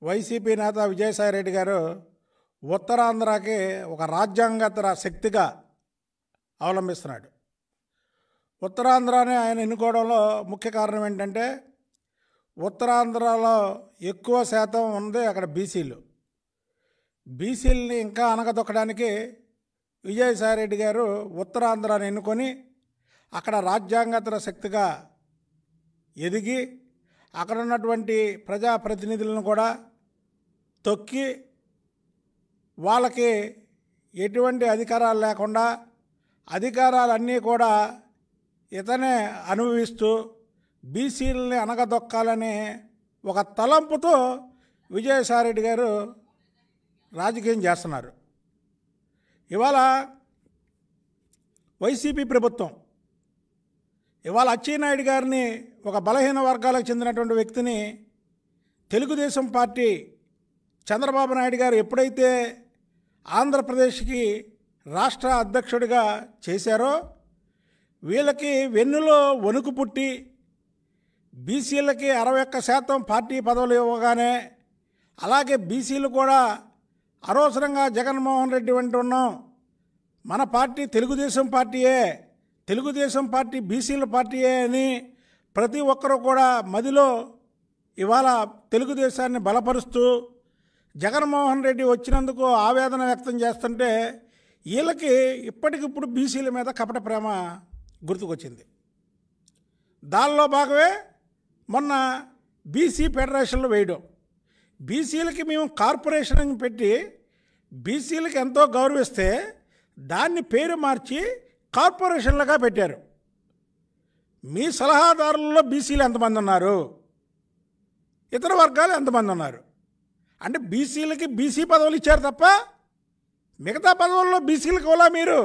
YCP నేత విజయసాయిరెడ్డి గారు ఉత్తరాంధ్రకి ఒక రాజ్యాంగేతర శక్తిగా అవలంబిస్తున్నాడు. ఉత్తరాంధ్రని ఆయన ఎన్నుకోవడంలో ముఖ్య కారణం ఏంటంటే, ఉత్తరాంధ్రలో ఎక్కువ శాతం ఉంది అక్కడ బీసీలని ఇంకా అణగదొక్కడానికి విజయసాయిరెడ్డి గారు ఉత్తరాంధ్రాన్ని ఎన్నుకొని అక్కడ రాజ్యాంగేతర శక్తిగా ఎదిగి అక్కడ ఉన్నటువంటి ప్రజాప్రతినిధులను కూడా తొక్కి వాళ్ళకి ఎటువంటి అధికారాలు లేకుండా అధికారాలన్నీ కూడా ఇతనే అనుభవిస్తూ బీసీలని అణగదొక్కాలనే ఒక తలంపుతో విజయసాయిరెడ్డి గారు రాజకీయం చేస్తున్నారు. ఇవాళ వైసీపీ ప్రభుత్వం ఇవాళ అచ్చెన్నాయుడు గారిని, ఒక బలహీన వర్గాలకు చెందినటువంటి వ్యక్తిని, తెలుగుదేశం పార్టీ చంద్రబాబు నాయుడు గారు ఎప్పుడైతే ఆంధ్రప్రదేశ్కి రాష్ట్ర అధ్యక్షుడిగా చేశారో వీళ్ళకి వెన్నులో వణుకు పుట్టి బీసీలకి 61% పార్టీ పదవులు ఇవ్వగానే, అలాగే బీసీలు కూడా అనవసరంగా జగన్మోహన్ రెడ్డి వెంట ఉన్నాం, మన పార్టీ తెలుగుదేశం పార్టీ బీసీల పార్టీయే అని ప్రతి ఒక్కరూ కూడా మదిలో ఇవాళ తెలుగుదేశాన్ని బలపరుస్తూ జగన్మోహన్ రెడ్డి వచ్చినందుకు ఆవేదన వ్యక్తం చేస్తుంటే వీళ్ళకి ఇప్పటికిప్పుడు బీసీల మీద కపట ప్రేమ గుర్తుకొచ్చింది. దానిలో భాగమే మొన్న బీసీ ఫెడరేషన్లు వేయడం. బీసీలకి మేము కార్పొరేషన్ అని పెట్టి బీసీలకి ఎంతో గౌరవిస్తే దాన్ని పేరు మార్చి కార్పొరేషన్లుగా పెట్టారు. మీ సలహాదారుల్లో బీసీలు ఎంతమంది ఉన్నారు, ఇతర వర్గాలు ఎంతమంది ఉన్నారు? అంటే బీసీలకి బీసీ పదవులు ఇచ్చారు తప్ప మిగతా పదవుల్లో బీసీలకు కూడా మీరు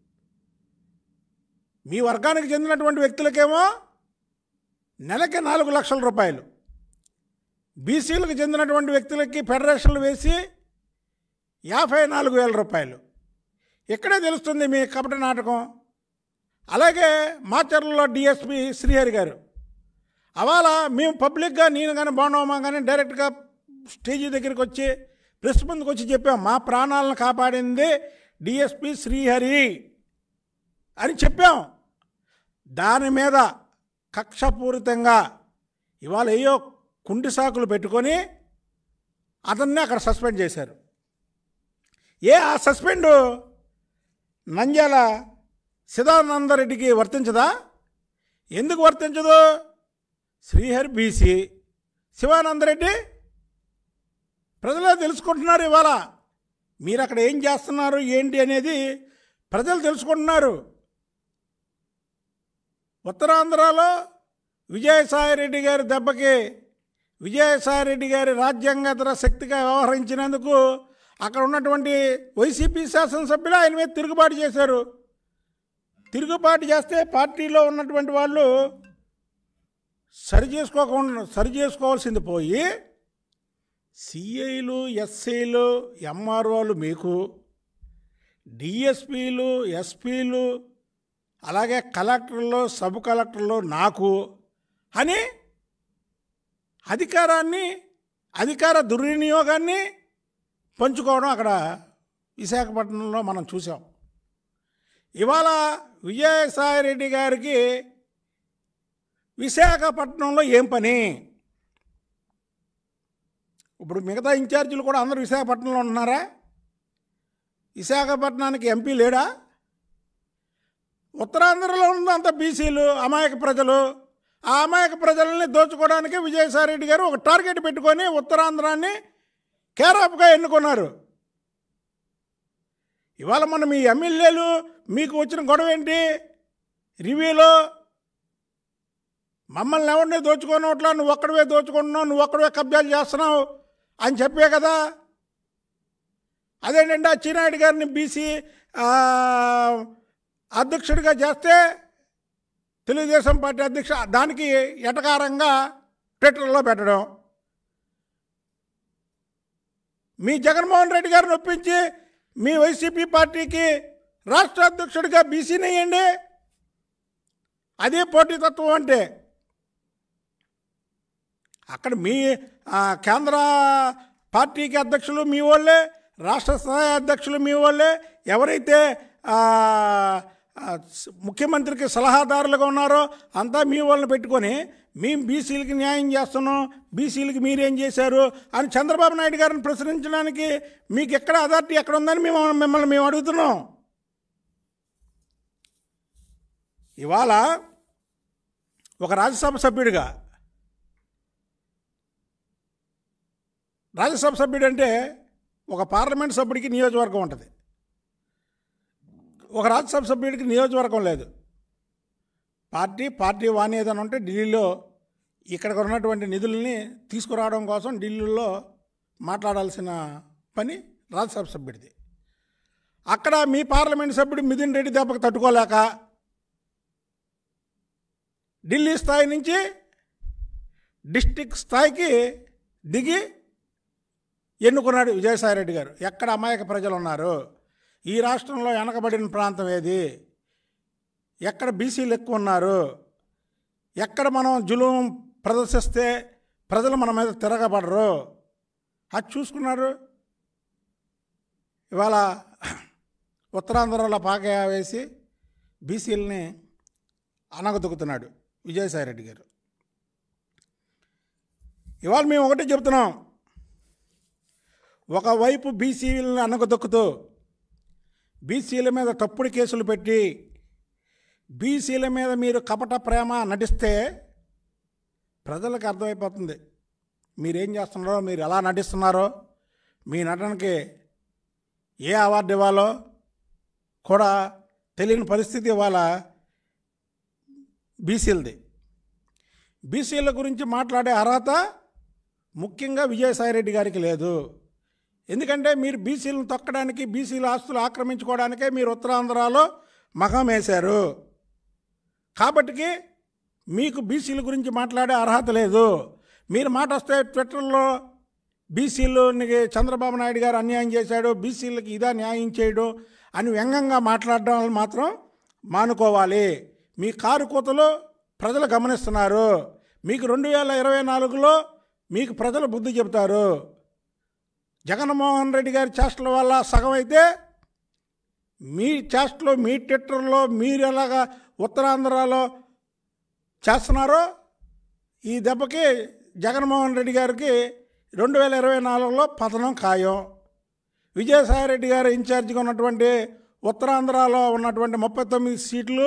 మీ వర్గానికి చెందినటువంటి వ్యక్తులకేమో నెలకి 4 లక్షల రూపాయలు, బీసీలకు చెందినటువంటి వ్యక్తులకి ఫెడరేషన్లు వేసి 54,000 రూపాయలు. ఇక్కడే తెలుస్తుంది మీ కపట నాటకం. అలాగే మాచర్లలో డిఎస్పీ శ్రీహరి గారు అవాళ మేము పబ్లిక్గా, నేను కానీ బాగున్నామా కానీ డైరెక్ట్గా స్టేజీ దగ్గరికి వచ్చి ప్రెస్ ముందుకు వచ్చి చెప్పాం, మా ప్రాణాలను కాపాడింది డిఎస్పీ శ్రీహరి అని చెప్పాం. దాని మీద కక్షపూరితంగా ఇవాళ ఏయో కుంటి సాకులు పెట్టుకొని అతన్ని అక్కడ సస్పెండ్ చేశారు. ఆ సస్పెండు నంద్యాల సదానందరెడ్డికి వర్తించదా? ఎందుకు వర్తించదు? శ్రీహరి బీసీ, శివానందరెడ్డి ప్రజలే తెలుసుకుంటున్నారు. ఇవాళ మీరు అక్కడ ఏం చేస్తున్నారు ఏంటి అనేది ప్రజలు తెలుసుకుంటున్నారు. ఉత్తరాంధ్రలో విజయసాయిరెడ్డి గారి దెబ్బకి, విజయసాయిరెడ్డి గారి రాజ్యాంగేతర శక్తిగా వ్యవహరించినందుకు అక్కడ ఉన్నటువంటి వైసీపీ శాసనసభ్యులు ఆయన మీద తిరుగుబాటు చేశారు. తిరుగుబాటు చేస్తే పార్టీలో ఉన్నటువంటి వాళ్ళు సరిచేసుకోవాల్సింది పోయి సిఐలు, ఎస్ఐలు, ఎంఆర్ఓలు మీకు, డిఎస్పీలు, ఎస్పీలు, అలాగే కలెక్టర్లు, సబ్ కలెక్టర్లు నాకు అని అధికార దుర్వినియోగాన్ని పంచుకోవడం అక్కడ విశాఖపట్నంలో మనం చూసాం. ఇవాళ విజయసాయిరెడ్డి గారికి విశాఖపట్నంలో ఏం పని? ఇప్పుడు మిగతా ఇన్ఛార్జీలు కూడా అందరూ విశాఖపట్నంలో ఉన్నారా? విశాఖపట్నానికి ఎంపీ లేడా? ఉత్తరాంధ్రలో ఉన్నంత బీసీలు, అమాయక ప్రజలు, ఆ అమాయక ప్రజలని దోచుకోవడానికి విజయసాయిరెడ్డి గారు ఒక టార్గెట్ పెట్టుకొని ఉత్తరాంధ్రాన్ని కేరాప్గా ఎన్నుకున్నారు. ఇవాళ మన మీ ఎమ్మెల్యేలు మీకు వచ్చిన గొడవ ఏంటి? రివ్యూలో మమ్మల్ని ఎవరిని దోచుకోనట్లా, నువ్వు ఒక్కడవే దోచుకుంటున్నావు, నువ్వు ఒక్కడవే కబ్జాలు చేస్తున్నావు అని చెప్పే కదా. అదేంటంటే అచ్చెన్నాయుడు గారిని బీసీ అధ్యక్షుడిగా చేస్తే తెలుగుదేశం పార్టీ దానికి ఎటకారంగా ట్విట్టర్లో పెట్టడం, మీ జగన్మోహన్ రెడ్డి గారిని ఒప్పించి మీ వైసీపీ పార్టీకి రాష్ట్ర అధ్యక్షుడిగా బీసీని వేయండి. అదే పోటీతత్వం అంటే. అక్కడ మీ కేంద్ర పార్టీకి అధ్యక్షులు మీ వాళ్ళే, రాష్ట్ర స్థాయి అధ్యక్షులు మీ వాళ్ళే, ఎవరైతే ముఖ్యమంత్రికి సలహాదారులుగా ఉన్నారో అంతా మీ వాళ్ళని పెట్టుకొని మేము బీసీలకి న్యాయం చేస్తున్నాం, బీసీలకి మీరేం చేశారు అని చంద్రబాబు నాయుడు గారిని ప్రశ్నించడానికి మీకు ఎక్కడ అథారిటీ ఎక్కడ ఉందని మిమ్మల్ని మేము అడుగుతున్నాం. ఇవాళ ఒక రాజ్యసభ సభ్యుడిగా, రాజ్యసభ సభ్యుడు అంటే ఒక పార్లమెంట్ సభ్యుడికి నియోజకవర్గం ఉంటుంది, ఒక రాజ్యసభ సభ్యుడికి నియోజకవర్గం లేదు. పార్టీ వాణి ఏదైనా ఉంటే ఢిల్లీలో ఇక్కడ ఉన్నటువంటి నిధుల్ని తీసుకురావడం కోసం ఢిల్లీలో మాట్లాడాల్సిన పని రాజ్యసభ సభ్యుడిది. అక్కడ మీ పార్లమెంట్ సభ్యుడు మిథున్ రెడ్డి దెబ్బకు తట్టుకోలేక ఢిల్లీ స్థాయి నుంచి డిస్టిక్ స్థాయికి దిగి ఎన్నుకున్నాడు విజయసాయిరెడ్డి గారు. ఎక్కడ అమాయక ప్రజలు ఉన్నారు, ఈ రాష్ట్రంలో వెనకబడిన ప్రాంతం ఏది, ఎక్కడ బీసీలు ఎక్కువ ఉన్నారు, ఎక్కడ మనం జులుం ప్రదర్శిస్తే ప్రజలు మన మీద తిరగబడరు, అది చూసుకున్నారు. ఇవాళ ఉత్తరాంధ్రలో పాక వేసి బీసీలని అనగదొక్కుతున్నాడు విజయసాయిరెడ్డి గారు. ఇవాళ మేము ఒకటే చెప్తున్నాం, ఒకవైపు బీసీలను అనగదొక్కుతూ బీసీల మీద తప్పుడు కేసులు పెట్టి బీసీల మీద మీరు కపట ప్రేమ నటిస్తే ప్రజలకు అర్థమైపోతుంది మీరేం చేస్తున్నారో, మీరు ఎలా నటిస్తున్నారో, మీ నటనకి ఏ అవార్డు ఇవ్వాలో కూడా తెలియని పరిస్థితి ఇవాళ బీసీలది. బీసీల గురించి మాట్లాడే అర్హత ముఖ్యంగా విజయసాయిరెడ్డి గారికి లేదు. ఎందుకంటే మీరు బీసీలను తొక్కడానికి, బీసీల ఆస్తులు ఆక్రమించుకోవడానికే మీరు ఉత్తరాంధ్రలో మగం వేశారు. కాబట్టి మీకు బీసీల గురించి మాట్లాడే అర్హత లేదు. మీరు మాట వస్తే ట్విట్టర్లో బీసీలకి చంద్రబాబు నాయుడు గారు అన్యాయం చేశాడు, బీసీలకి ఇదా న్యాయం చేయడు అని వ్యంగ్యంగా మాట్లాడడం మాత్రం మానుకోవాలి. మీ కారు కూతలు ప్రజలు గమనిస్తున్నారు. మీకు 2024లో మీకు ప్రజలు బుద్ధి చెబుతారు. జగన్మోహన్ రెడ్డి గారి చేష్టల వల్ల సగం అయితే మీ చేష్టలు, మీ ట్విట్టర్లో మీరు ఎలాగా ఉత్తరాంధ్రలో చేస్తున్నారో ఈ దెబ్బకి జగన్మోహన్ రెడ్డి గారికి 2024లో పతనం ఖాయం. విజయసాయిరెడ్డి గారు ఇన్ఛార్జిగా ఉన్నటువంటి ఉత్తరాంధ్రలో ఉన్నటువంటి 39 సీట్లు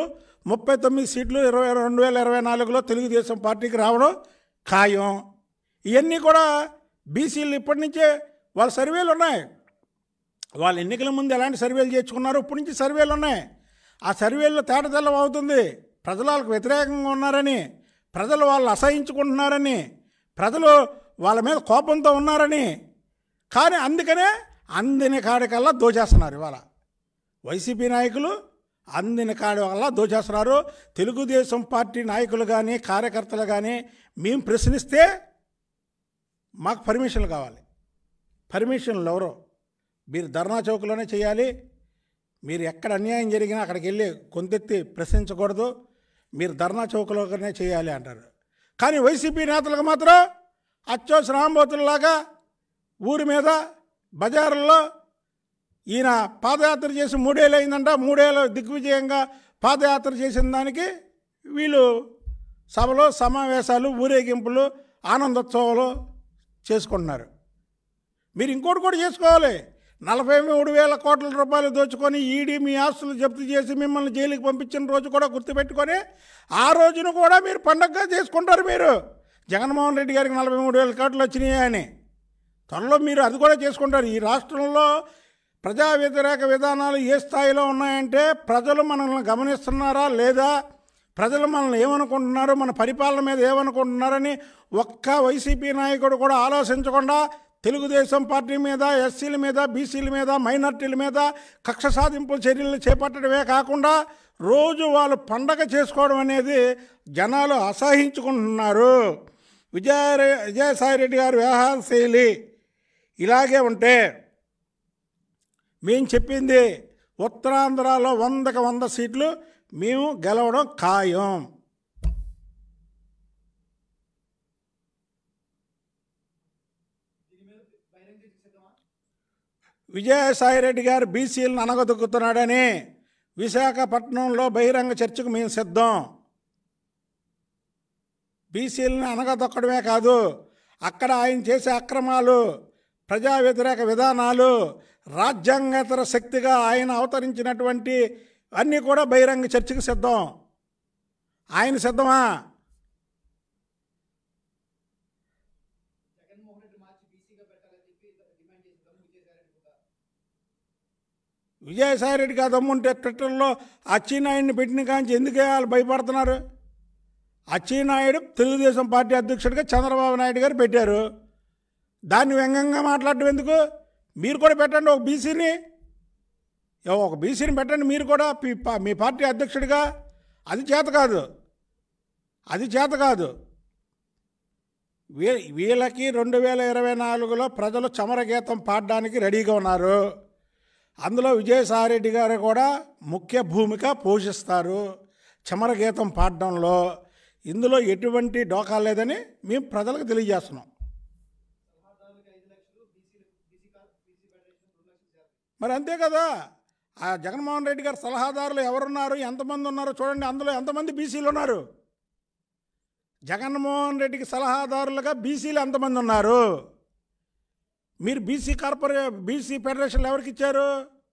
2024లో తెలుగుదేశం పార్టీకి రావడం ఖాయం. ఇవన్నీ కూడా బీసీలు ఇప్పటి నుంచే వాళ్ళ సర్వేలు ఉన్నాయి. వాళ్ళ ఎన్నికల ముందు ఎలాంటి సర్వేలు చేర్చుకున్నారో ఇప్పటి నుంచి సర్వేలు ఉన్నాయి. ఆ సర్వేల్లో తేటతెల్లం అవుతుంది ప్రజలు వాళ్ళకు వ్యతిరేకంగా ఉన్నారని, ప్రజలు వాళ్ళు అసహించుకుంటున్నారని, ప్రజలు వాళ్ళ మీద కోపంతో ఉన్నారని. కానీ అందుకనే అందిన కాడికల్లా దోచేస్తున్నారు. ఇవాళ వైసీపీ నాయకులు అందిన కాడి వల్ల దోచేస్తున్నారు. తెలుగుదేశం పార్టీ నాయకులు కానీ కార్యకర్తలు కానీ మేము ప్రశ్నిస్తే మాకు పర్మిషన్లు కావాలి. పర్మిషన్లు ఎవరో మీరు ధర్నా చౌక్లోనే చేయాలి. మీరు ఎక్కడ అన్యాయం జరిగినా అక్కడికి వెళ్ళి కొంతెత్తి ప్రశ్నించకూడదు, మీరు ధర్నా చౌక్లోనే చేయాలి అంటారు. కానీ వైసీపీ నేతలకు మాత్రం అచ్చోస్ రాంబోతుల్లాగా ఊరి మీద బజారుల్లో ఈయన పాదయాత్ర చేసి 3 ఏళ్ళు అయిందంట, 3 ఏళ్ళు దిగ్విజయంగా పాదయాత్ర చేసిన దానికి వీళ్ళు సభలు, సమావేశాలు, ఊరేగింపులు, ఆనందోత్సవాలు చేసుకుంటున్నారు. మీరు ఇంకోటి కూడా చేసుకోవాలి. 43,000 కోట్ల రూపాయలు దోచుకొని ఈడీ మీ ఆస్తులు జప్తు చేసి మిమ్మల్ని జైలుకి పంపించిన రోజు కూడా గుర్తుపెట్టుకొని ఆ రోజును కూడా మీరు పండగగా చేసుకుంటారు. మీరు జగన్మోహన్ రెడ్డి గారికి 43,000 కోట్లు వచ్చినాయి అని త్వరలో మీరు అది కూడా చేసుకుంటారు. ఈ రాష్ట్రంలో ప్రజా వ్యతిరేక విధానాలు ఏ స్థాయిలో ఉన్నాయంటే ప్రజలు మనల్ని గమనిస్తున్నారా లేదా, ప్రజలు మనల్ని ఏమనుకుంటున్నారు, మన పరిపాలన మీద ఏమనుకుంటున్నారని ఒక్క వైసీపీ నాయకుడు కూడా ఆలోచించకుండా తెలుగుదేశం పార్టీ మీద, ఎస్సీల మీద, బీసీల మీద, మైనార్టీల మీద కక్ష సాధింపు చర్యలు చేపట్టడమే కాకుండా రోజు వాళ్ళు పండగ చేసుకోవడం అనేది జనాలు అసహించుకుంటున్నారు. విజయసాయిరెడ్డి గారి వ్యవహార శైలి ఇలాగే ఉంటే మేము చెప్పింది ఉత్తరాంధ్రలో 100కి 100 సీట్లు మేము గెలవడం ఖాయం. విజయసాయిరెడ్డి గారు బీసీలను అనగదొక్కుతున్నాడని విశాఖపట్నంలో బహిరంగ చర్చకు మేము సిద్ధం. బీసీలను అనగదొక్కడమే కాదు, అక్కడ ఆయన చేసే అక్రమాలు, ప్రజా వ్యతిరేక విధానాలు, రాజ్యాంగేతర శక్తిగా ఆయన అవతరించినటువంటి అన్నీ కూడా బహిరంగ చర్చకు సిద్ధం. ఆయన సిద్ధమా? విజయసాయిరెడ్డికి ఆ దమ్ముంటే ట్విట్టర్లో అచ్చెన్నాయుడిని పెట్టిన కాంచి ఎందుకు వాళ్ళు భయపడుతున్నారు? అచ్చెన్నాయుడు తెలుగుదేశం పార్టీ అధ్యక్షుడిగా చంద్రబాబు నాయుడు గారు పెట్టారు. దాన్ని వ్యంగ్యంగా మాట్లాడడం ఎందుకు? మీరు కూడా పెట్టండి ఒక బీసీని, ఒక బీసీని పెట్టండి మీరు కూడా మీ పార్టీ అధ్యక్షుడిగా. అది చేత కాదు, అది చేత కాదు. వీళ్ళకి 2024లో ప్రజలు చమరగీతం పాడడానికి రెడీగా ఉన్నారు. అందులో విజయసాయిరెడ్డి గారు కూడా ముఖ్య భూమిక పోషిస్తారు చమరగీతం పాడడంలో. ఇందులో ఎటువంటి డోకా లేదని మేము ప్రజలకు తెలియజేస్తున్నాం. మరి అంతే కదా, ఆ జగన్మోహన్ రెడ్డి గారు సలహాదారులు ఎవరున్నారు, ఎంతమంది ఉన్నారో చూడండి. అందులో ఎంతమంది బీసీలు ఉన్నారు? జగన్మోహన్ రెడ్డికి సలహాదారులుగా బీసీలు ఎంతమంది ఉన్నారు? మీరు బీసీ ఫెడరేషన్లు ఎవరికి ఇచ్చారు?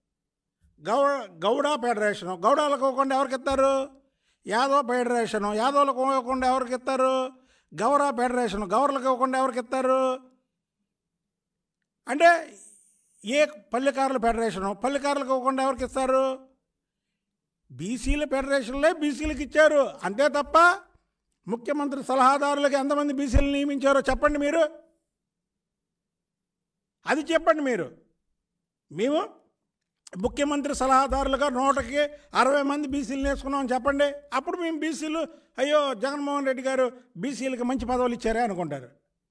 గౌడ ఫెడరేషను, గౌడాలకు ఇవ్వకుండా ఎవరికి ఇస్తారు? యాదవ్ ఫెడరేషను, యాదవ్లకు ఇవ్వకుండా ఎవరికి ఇస్తారు? గౌరా ఫెడరేషను, గౌరలకు ఇవ్వకుండా ఎవరికి ఇస్తారు? అంటే ఏ పల్లెకారుల ఫెడరేషను, పల్లెకారులకు ఇవ్వకుండా ఎవరికి ఇస్తారు? బీసీల ఫెడరేషన్లే బీసీలకు ఇచ్చారు. అంతే తప్ప ముఖ్యమంత్రి సలహాదారులకి ఎంతమంది బీసీలు నియమించారో చెప్పండి మీరు, అది చెప్పండి మీరు. మేము ముఖ్యమంత్రి సలహాదారులుగా 160 మంది బీసీలు వేసుకున్నామని చెప్పండి. అప్పుడు మేము బీసీలు అయ్యో జగన్మోహన్ రెడ్డి గారు బీసీలకు మంచి పదవులు ఇచ్చారే అనుకుంటారు.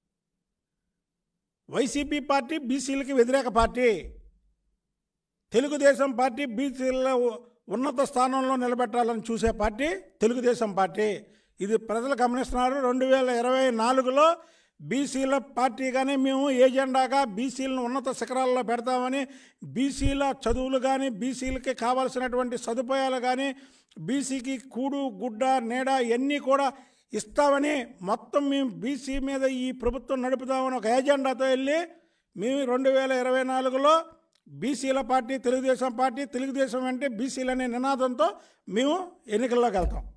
వైసీపీ పార్టీ బీసీలకి వ్యతిరేక పార్టీ, తెలుగుదేశం పార్టీ బీసీల ఉన్నత స్థానంలో నిలబెట్టాలని చూసే పార్టీ తెలుగుదేశం పార్టీ. ఇది ప్రజలు గమనిస్తున్నారు. 2024లో బీసీల పార్టీగానే మేము ఏజెండాగా బీసీలను ఉన్నత శిఖరాల్లో పెడతామని, బీసీల చదువులు కానీ, బీసీలకి కావాల్సినటువంటి సదుపాయాలు కానీ, బీసీకి కూడు గుడ్డ నీడ ఇవన్నీ కూడా ఇస్తామని మొత్తం మేము బీసీ మీద ఈ ప్రభుత్వం నడుపుతామని ఒక ఏజెండాతో వెళ్ళి మేము 2024లో బీసీల పార్టీ తెలుగుదేశం పార్టీ, తెలుగుదేశం అంటే బీసీలు అనే నినాదంతో మేము ఎన్నికల్లోకి వెళ్తాం.